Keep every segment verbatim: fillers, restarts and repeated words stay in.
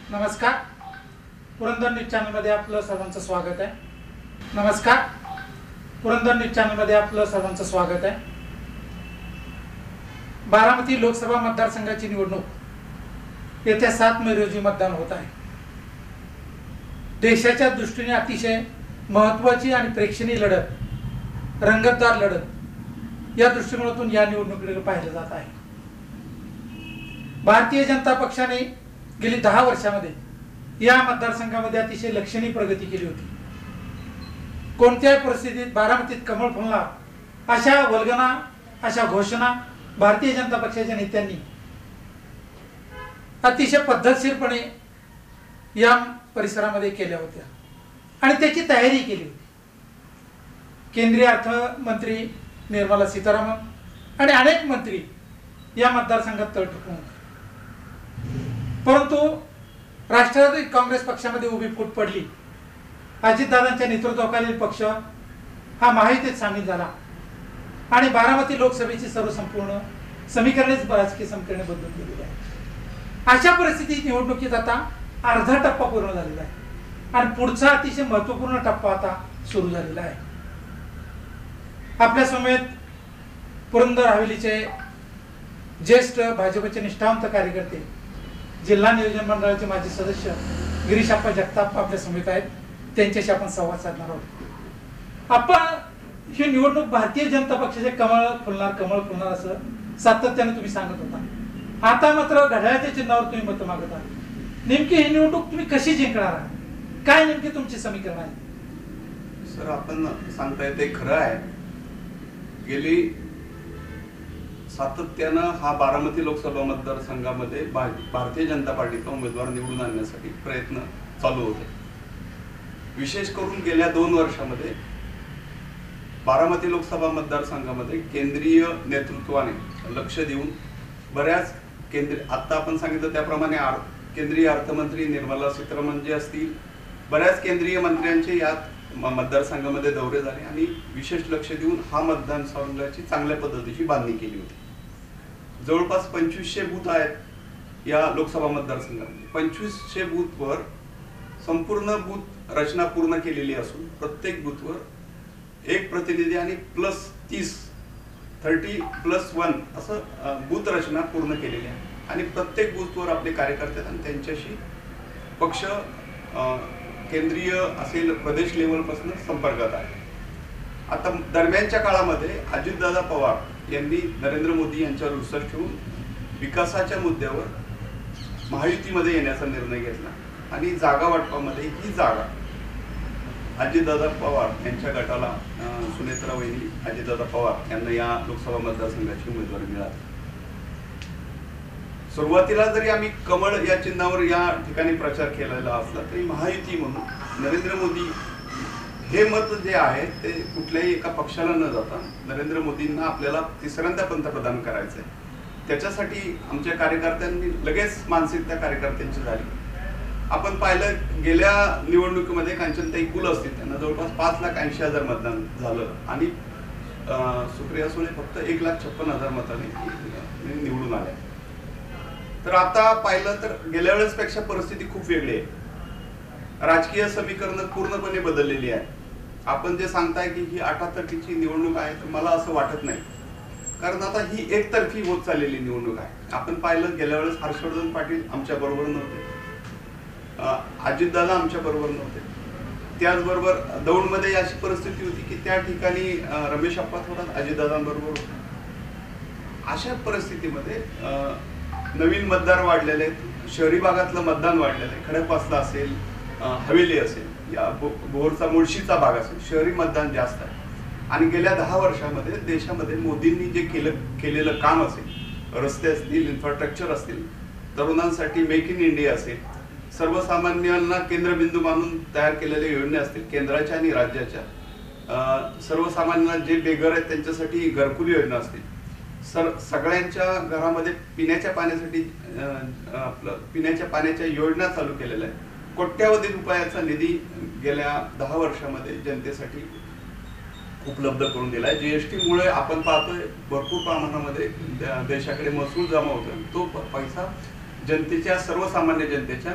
नमस्कार, पुरंदर न्यूज चॅनलमध्ये आपलं सर्वांचं स्वागत आहे. नमस्कार, पुरंदर न्यूज चॅनलमध्ये आपलं सर्वांचं स्वागत आहे. बारामती लोकसभा मतदारसंघाची निवडणूक येत्या सात मे रोजी मतदान होत आहे. देशाच्या दृष्टीने अतिशय महत्त्वाची आणि प्रेक्षणीय लढत, रंगतदार लढत या दृष्टिकोनातून या निवडणुकीकडे पाहिलं जात आहे. भारतीय जनता पक्षाने गेली दहा वर्षांमध्ये या मतदारसंघामध्ये अतिशय लक्षणीय प्रगती केली होती. कोणत्याही परिस्थितीत बारामतीत कमळ फुलणार अशा वल्गना, अशा घोषणा भारतीय जनता पक्षाच्या नेत्यांनी अतिशय पद्धतशीरपणे या परिसरामध्ये केल्या होत्या आणि त्याची तयारी केली होती. केंद्रीय अर्थमंत्री निर्मला सीतारामन आणि अनेक मंत्री या मतदारसंघात तळ ठोकून होते. परंतु राष्ट्रवादी काँग्रेस पक्षामध्ये उभी फूट पडली. अजितदादांच्या नेतृत्वाखालील पक्ष हा महायुतीत सामील झाला आणि बारामती लोकसभेची सर्व संपूर्ण समीकरणेच राजकीय समीकरणे बदलून गेलेली आहे. अशा परिस्थितीत निवडणुकीत आता अर्धा टप्पा पूर्ण झालेला आहे आणि पुढचा अतिशय महत्त्वपूर्ण टप्पा आता सुरू झालेला आहे. आपल्या समेत पुरंदर हवेलीचे ज्येष्ठ भाजपचे निष्ठावंत कार्यकर्ते, जिल्हा नियोजन मंडळाचे माजी सदस्य गिरीशप्पा जगताप आपल्या समेत आहेत. त्यांच्याशी आपण संवाद साधणार आहोत. आपण ही निवडणूक भारतीय जनता पक्षाचे कमळ फुलणार कमळ फुलणार असं सातत्याने तुम्ही सांगत होता. आता मात्र घड्याळाच्या चिन्हावर तुम्ही मत मागत आहात. नेमकी ही निवडणूक तुम्ही कशी जिंकणार आहात? काय नेमकी तुमची समीकरण आहे? सर, आपण सांगताय ते खरं आहे. गेली सातत्यानं हा बारामती लोकसभा मतदारसंघामध्ये भारतीय जनता पार्टीचा उमेदवार निवडून आणण्यासाठी प्रयत्न चालू होते. विशेष करून गेल्या दोन वर्षामध्ये बारामती लोकसभा मतदारसंघामध्ये केंद्रीय नेतृत्वाने लक्ष देऊन बऱ्याच केंद्रीय, आता आपण सांगितलं त्याप्रमाणे केंद्रीय अर्थमंत्री निर्मला सीतारामन जे असतील, बऱ्याच केंद्रीय मंत्र्यांचे यात मतदारसंघामध्ये दौरे झाले आणि विशेष लक्ष देऊन हा मतदारसंघाची चांगल्या पद्धतीची बांधणी केली होती. जवळपास पंचवीसशे बूथ आहेत या लोकसभा मतदारसंघामध्ये. पंचवीसशे बूथवर संपूर्ण बूथ रचना पूर्ण केलेली असून प्रत्येक बूथवर एक प्रतिनिधी आणि प्लस तीस थर्टी प्लस वन असं बूथ रचना पूर्ण केलेली आहे आणि प्रत्येक बूथवर आपले कार्यकर्ते आणि त्यांच्याशी पक्ष केंद्रीय असेल प्रदेश लेवलपासून संपर्कात आहे. आता दरम्यानच्या काळामध्ये अजितदादा पवार यांनी नरेंद्र मोदी यांच्यावर विश्वास ठेवून विकासाच्या मुद्द्यावर महायुतीमध्ये येण्याचा निर्णय घेतला आणि जागा वाटपामध्ये ही जागा अजितदादा पवार यांच्या गटाला सुनेत्रा वहिनी अजितदादा पवार यांना या लोकसभा मतदारसंघाची उमेदवारी मिळाली. सुरुवातीला जरी आम्ही कमळ या चिन्हावर या ठिकाणी प्रचार केलेला असला तरी महायुती म्हणून नरेंद्र मोदी हे मत जे आहे ते कुठल्याही एका पक्षाला न जाता नरेंद्र मोदींना आपल्याला तिसऱ्यांदा पंतप्रधान करायचंय. त्याच्यासाठी आमच्या कार्यकर्त्यांनी लगेच मानसिकता कार्यकर्त्यांची झाली. आपण पाहिलं गेल्या निवडणुकीमध्ये कांचनताई कुल असतील, त्यांना जवळपास पाच लाख ऐंशी हजार मतदान झालं आणि सुप्रिया सुळे फक्त एक लाख छप्पन हजार मताने निवडून आल्या. तर आता पाहिलं तर गेल्या वेळेस पेक्षा परिस्थिती खूप वेगळी आहे. राजकीय समीकरण पूर्णपणे बदललेली आहे. आपण जे सांगताय की ही आठातर्फीची निवडणूक आहे तर मला असं वाटत नाही, कारण आता ही एकतर्फी होत चाललेली निवडणूक आहे. आपण पाहिलं गेल्या वेळेस हर्षवर्धन पाटील आमच्या बरोबर नव्हते, अजितदादा आमच्या बरोबर नव्हते. त्याचबरोबर दौंडमध्ये अशी परिस्थिती होती की त्या ठिकाणी रमेश अप्पा थोरात अजितदादांबरोबर होते. अशा परिस्थितीमध्ये नवीन मतदार वाढलेले आहेत, शहरी भागातलं मतदान वाढलेलं आहे. खडकवासला असेल, हवेली असेल, या भोरचा मुळशीचा भाग असेल, शहरी मतदान जास्त आहे. आणि गेल्या दहा वर्षामध्ये देशामध्ये मोदींनी जे केलं केलेलं काम असेल, रस्ते असतील, इन्फ्रास्ट्रक्चर असतील, तरुणांसाठी मेक इन इंडिया असेल, सर्वसामान्यांना केंद्रबिंदू मानून तयार केलेल्या योजना असतील केंद्राच्या आणि राज्याच्या, सर्वसामान्यांना जे बेघर आहेत त्यांच्यासाठी घरकुल योजना असतील, सर सगळ्यांच्या घरामध्ये पिण्याच्या पाण्यासाठी आपलं पिण्याच्या पाण्याच्या योजना चालू केलेल्या आहेत. कोट्यावधी रुपयाचा निधी गेल्या दहा वर्षामध्ये जनतेसाठी उपलब्ध करून दिलाय. जीएसटी मुळे आपण पाहतोय भरपूर प्रमाणामध्ये देशाकडे महसूल जमा होतोय. तो पैसा जनतेच्या, सर्वसामान्य जनतेच्या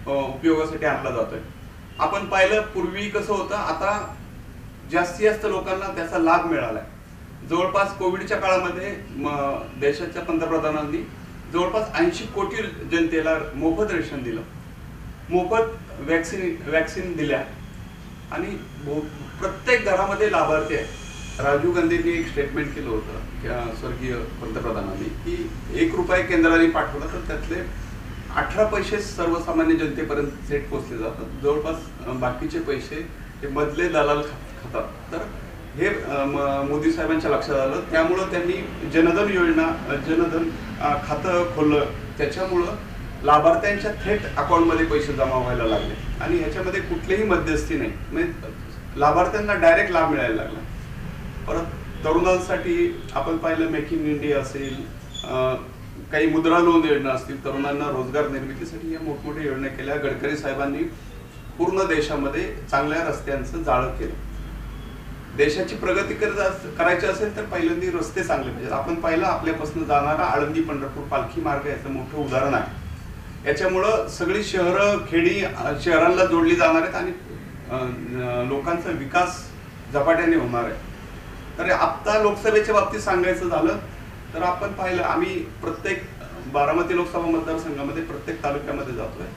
उपयोगासाठी आणला जातोय. आपण पाहिलं पूर्वी कसं होतं, आता जास्तीत जास्त लोकांना त्याचा लाभ मिळालाय. जवळपास कोविडच्या काळामध्ये देशाच्या पंतप्रधानांनी जवळपास ऐंशी कोटी जनतेला मोफत रेशन दिलं, मोफत वॅक्सिन वॅक्सिन दिल्या आणि प्रत्येक घरामध्ये लाभार्थी आहे. राजीव गांधींनी एक स्टेटमेंट केलं होतं स्वर्गीय पंतप्रधानांनी की एक रुपये केंद्राने पाठवला तर त्यातले अठरा पैसे सर्वसामान्य जनतेपर्यंत थेट पोहोचले जातात, जवळपास बाकीचे पैसे हे मधले दलाल खातात. तर हे मोदी साहेबांच्या लक्षात आलं, त्यामुळं त्यांनी जनधन योजना जनधन खातं खोललं. त्याच्यामुळं लाभार्थ्यांच्या थेट अकाउंटमध्ये पैसे जमा व्हायला लागले आणि ह्याच्यामध्ये कुठलीही मध्यस्थी नाही, म्हणजे लाभार्थ्यांना डायरेक्ट लाभ मिळायला लागला. परत तरुणांसाठी आपण पाहिलं मेक इन इंडिया असेल, काही मुद्रा लोन योजना असतील, तरुणांना रोजगार निर्मितीसाठी या मोठमोठ्या योजना केल्या. गडकरी साहेबांनी पूर्ण देशामध्ये चांगल्या रस्त्यांचं जाळं केलं. देशाची प्रगती करायची असेल तर पहिल्यांदा रस्ते चांगले पाहिजेत. आपण पाहिलं आपल्यापासून जाणारा आळंदी पंढरपूर पालखी मार्ग याचं मोठं उदाहरण आहे. याच्यामुळं सगळी शहरं खेडी शहरांना जोडली जाणार आहेत आणि लोकांचा विकास झपाट्याने होणार आहे. तर आता लोकसभेच्या बाबतीत सांगायचं झालं तर आपण पाहिलं, आम्ही प्रत्येक बारामती लोकसभा मतदारसंघामध्ये प्रत्येक तालुक्यामध्ये जातोय.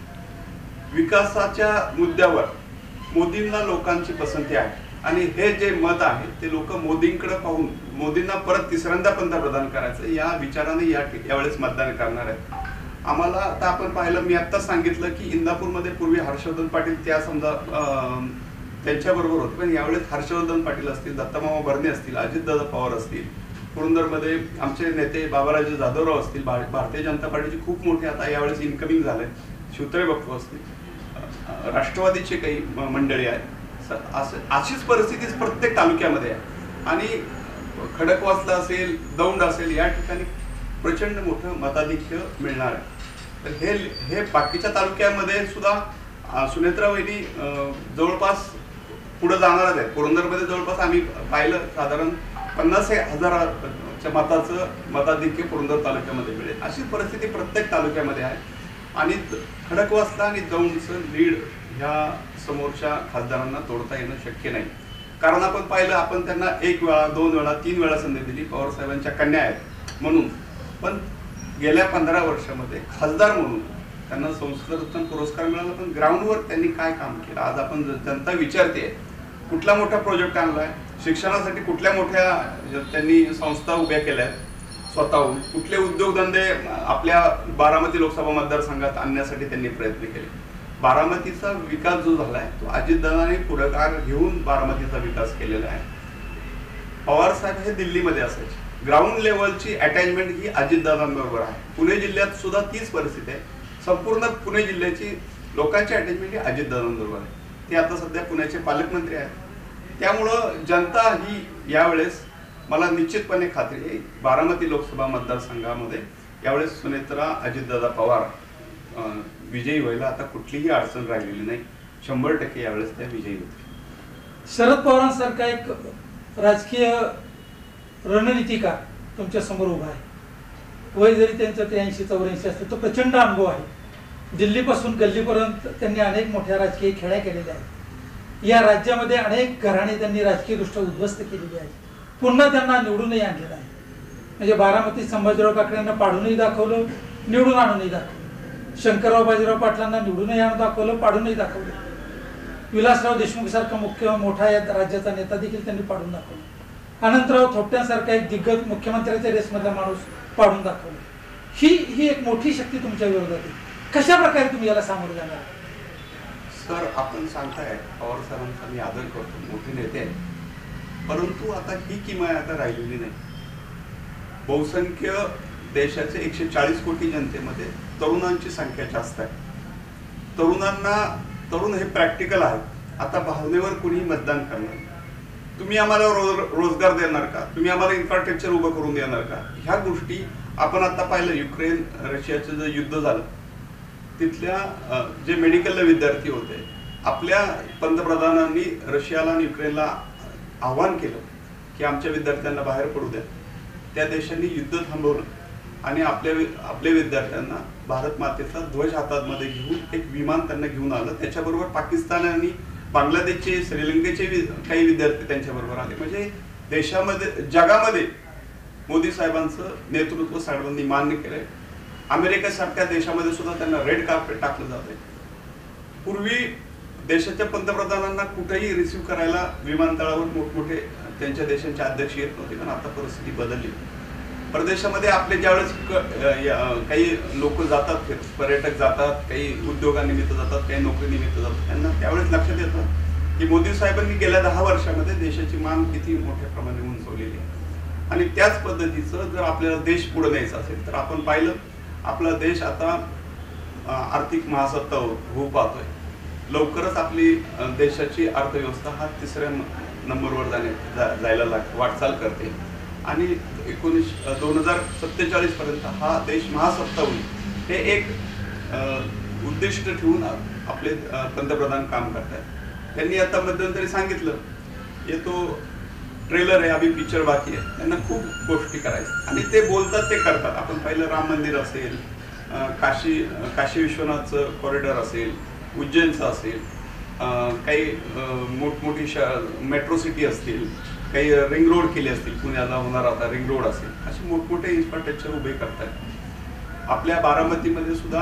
विकासाच्या मुद्द्यावर मोदींना लोकांची पसंती आहे आणि हे जे मत आहे ते लोक मोदींकडे पाहून मोदींना परत तिसऱ्यांदा पंतप्रधान करायचं या विचाराने या यावेळेस मतदान करणार आहेत. आम्हाला आता आपण पाहिलं, मी आता सांगितलं की इंदापूरमध्ये पूर्वी हर्षवर्धन पाटील त्या समजा त्यांच्याबरोबर होते, पण यावेळेस हर्षवर्धन पाटील असतील, दत्तामामा भरणे असतील, अजितदादा पवार असतील, पुरंदरमध्ये आमचे नेते बाबाराजे जाधवराव असतील, भारतीय जनता पार्टीचे खूप मोठे आता यावेळेस इन्कमिंग झाले, शिवतळे बापू असतील, राष्ट्रवादीचे काही मंडळी आहेत. अशीच परिस्थिती प्रत्येक तालुक्यामध्ये आहे आणि खडकवासला असेल, दौंड असेल, या ठिकाणी प्रचंड मोठं मताधिक्य मिळणार आहे. तर हे हे बाकीच्या तालुक्यामध्ये सुद्धा सुनेत्रा वहिनी जवळपास पुढे जाणारच आहे. पुरंदरमध्ये जवळपास आम्ही पाहिलं साधारण पन्नास हजाराच्या मताचं मताधिक्य पुरंदर तालुक्यामध्ये मिळेल. अशी परिस्थिती प्रत्येक तालुक्यामध्ये आहे आणि खडकवासला आणि दौंडचं लीड ह्या समोरच्या खासदारांना तोडता येणं शक्य नाही. कारण आपण पाहिलं, आपण त्यांना एक वेळा, दोन वेळा, तीन वेळा संधी दिली, पवार साहेबांच्या कन्या आहेत म्हणून, पण गेल्या पंधरा वर्षामध्ये खासदार म्हणून त्यांना संसद रत्न पुरस्कार मिळाला, पण ग्राउंडवर त्यांनी काय काम केलं आज आपण जनता विचारते. कुठला मोठा प्रोजेक्ट आणलाय, शिक्षणासाठी कुठल्या मोठ्या त्यांनी संस्था उभ्या केल्या स्वतःहून, कुठले उद्योगधंदे आपल्या बारामती लोकसभा मतदारसंघात आणण्यासाठी त्यांनी प्रयत्न केले. बारामतीचा विकास जो झालाय तो अजितदादांनी पुढाकार घेऊन बारामतीचा विकास केलेला आहे. पवार साहेब हे दिल्लीमध्ये असायचे, ग्राउंड लेवलची अटॅचमेंट ही अजितदादांबरोबर आहे. पुणे जिल्ह्यात सुद्धा तीच परिस्थिती आहे. संपूर्ण पुणे जिल्ह्याची लोकांची अटॅचमेंट ही अजितदादांबरोबर आहे. ते आता सध्या पुण्याचे पालकमंत्री आहेत. त्यामुळं जनता ही यावेळेस, मला निश्चितपणे खात्री आहे, बारामती लोकसभा मतदारसंघामध्ये यावेळेस सुनेत्रा अजितदादा पवार विजयी व्हायला आता कुठलीही अडचण राहिलेली नाही. शंभर टक्के यावेळेस त्या विजयी होतील. शरद पवारांसारखा एक राजकीय रणनीतिकार तुमच्या समोर उभा आहे. वय जरी त्यांचं त्र्याऐंशी चौऱ्याऐंशी असतं, तो प्रचंड अनुभव आहे. दिल्लीपासून गल्लीपर्यंत त्यांनी अनेक मोठ्या राजकीय खेळ्या केलेल्या आहेत. या राज्यामध्ये अनेक घराणे त्यांनी राजकीयदृष्ट्या उद्ध्वस्त केलेली आहेत. पुन्हा त्यांना निवडूनही आणलेलं आहे. म्हणजे बारामती संभाजीराव काकड्यांना पाडूनही दाखवलं, निवडून आणूनही दाखवलं. शंकरराव बाजीराव पाटलांना निवडूनही आणून दाखवलं, पाडूनही दाखवलं. विलासराव देशमुख सारखा मुख्य मोठा या राज्याचा नेता देखील त्यांनी पाडून दाखवला. अनंतराव थोपट्यांसारखा एक दिग्गज मुख्यमंत्र्याच्या रेसमधला माणूस पाडून दाखवला. ही ही एक मोठी शक्ती तुमच्या विरोधात आहे. कशा प्रकारे तुम्ही याला सामोरं जाणार? सर, आपण सांगताय पवार साहेबांचा मी आदर करतो, मोठे नेते आहेत, परंतु आता ही किमया आता राहिलेली नाही. बहुसंख्य देशाचे एकशे चाळीस कोटी जनतेमध्ये तरुणांची संख्या जास्त आहे. तरुणांना तरुण हे प्रॅक्टिकल आहे. आता भावनेवर कुणी मतदान करणार? तुम्ही आम्हाला रोज रोजगार देणार का? तुम्ही आम्हाला इन्फ्रास्ट्रक्चर उभं करून देणार का? ह्या गोष्टी आपण आता पाहिलं. युक्रेन रशियाचं जे युद्ध झालं, तिथल्या जे मेडिकल विद्यार्थी होते, आपल्या पंतप्रधानांनी रशियाला आणि युक्रेनला आव्हान केलं की आमच्या विद्यार्थ्यांना बाहेर पडू द्या. त्या देशांनी युद्ध थांबवलं आणि आपल्या आपल्या विद्यार्थ्यांना भारत मातेचा ध्वज हातामध्ये घेऊन एक विमान त्यांना घेऊन आलं. त्याच्याबरोबर पाकिस्तान आणि बांगलादेशचे, श्रीलंकेचे काही विद्यार्थी त्यांच्याबरोबर आले. म्हणजे देशामध्ये, जगामध्ये मोदी साहेबांचं नेतृत्व सर्वांनी मान्य केलंय. अमेरिकेसारख्या देशामध्ये सुद्धा त्यांना रेड कार्पेट टाकलं जातंय. पूर्वी देशाच्या पंतप्रधानांना कुठेही रिसिव्ह करायला विमानतळावर मोठमोठे त्यांच्या देशांचे अध्यक्ष येत नव्हते, कारण आता परिस्थिती बदलली. परदेशामध्ये आपले ज्यावेळेस काही लोक जातात, पर्यटक जातात, काही उद्योगानिमित्त जातात, काही नोकरीनिमित्त जातात, त्यांना त्यावेळेस लक्षात येतं की मोदी साहेबांनी गेल्या दहा वर्षामध्ये देशाची मान किती मोठ्या प्रमाणे उंचवलेली आहे. आणि त्याच पद्धतीचं जर आपल्याला देश पुढे न्यायचा असेल तर आपण पाहिलं, आपला देश आता आर्थिक महासत्ता होऊ पाहतोय. लवकरच आपली देशाची अर्थव्यवस्था हा तिसऱ्या नंबरवर जाण्या जायला लाग वाटचाल करते आणि एकोणीस दोन हजार सत्तेचाळीस पर्यंत हा देश महासत्ता होईल हे एक उद्दिष्ट ठेवून आपले पंतप्रधान काम करतात. त्यांनी आता मध्यंतरी सांगितलं, येतो ट्रेलर आहे, अभि पिक्चर बाकी आहे. त्यांना खूप गोष्टी करायच्या आणि ते बोलतात, ते करतात. आपण पाहिलं राम मंदिर असेल, काशी काशी विश्वनाथचं कॉरिडॉर असेल, उज्जैनचं असेल, काही मोठमोठी मेट्रो सिटी असतील, काही रिंग रोड केले असतील, पुण्याला होणार आता रिंग रोड असेल, असे मोठमोठे इन्फ्रास्ट्रक्चर उभे करतात. आपल्या बारामतीमध्ये सुद्धा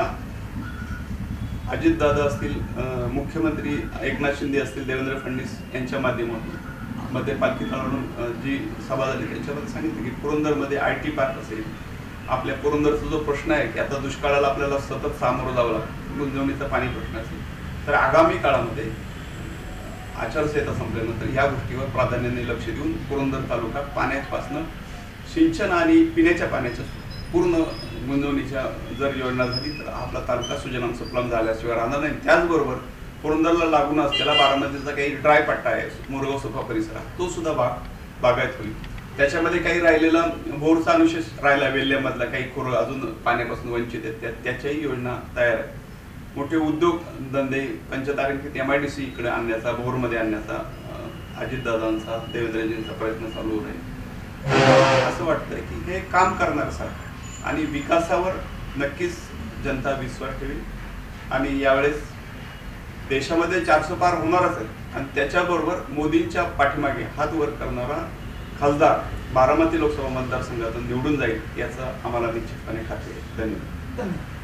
अजितदादा असतील, मुख्यमंत्री एकनाथ शिंदे असतील, देवेंद्र फडणवीस यांच्या माध्यमातून मध्ये पालखी तळावरून जी सभा झाली त्याच्यामध्ये सांगितलं की पुरंदरमध्ये आय टी पार्क असेल. आपल्या पुरंदरचा जो प्रश्न आहे की आता दुष्काळाला आपल्याला सतत सामोरं जावं लागतं, गुंजवणीचा पाणी प्रश्न असेल, तर आगामी काळामध्ये आचारसंहिता संपल्यानंतर ह्या गोष्टीवर प्राधान्याने लक्ष देऊन पुरंदर तालुका पाण्यापासून सिंचन आणि पिण्याच्या पाण्याच्या पूर्ण गुंजवणीच्या जर योजना झाली तर आपला तालुका सुजलाम सुफलाम झाल्याशिवाय राहणार नाही. त्याचबरोबर पुरंदरला लागून असलेला बारामतीचा काही ड्राय पट्टा आहे, मोरगाव सुपा परिसर, तो सुद्धा बाग बागायत होईल. त्याच्यामध्ये काही राहिलेला बोरचा अनुशेष राहिला, वेल्ल्यामधला काही खोरं अजून पाण्यापासून वंचित आहेत, त्याच्याही योजना तयार आहे. मोठे उद्योग धंदे पंचतारांकित एम आय डी सी इकडे आणण्याचा, भोरमध्ये आणण्याचा अजितदादांचा, देवेंद्रजींचा प्रयत्न चालू आहे. असं वाटतंय की हे काम करणार सारखं आणि विकासावर नक्कीच जनता विश्वास ठेवेल. आणि यावेळेस देशामध्ये चारशे पार होणारच आहे आणि त्याच्याबरोबर मोदींच्या पाठीमागे हात वर करणारा खासदार बारामती लोकसभा मतदारसंघातून निवडून जाईल याचा आम्हाला निश्चितपणे खात्री आहे. धन्यवाद. धन्यवाद.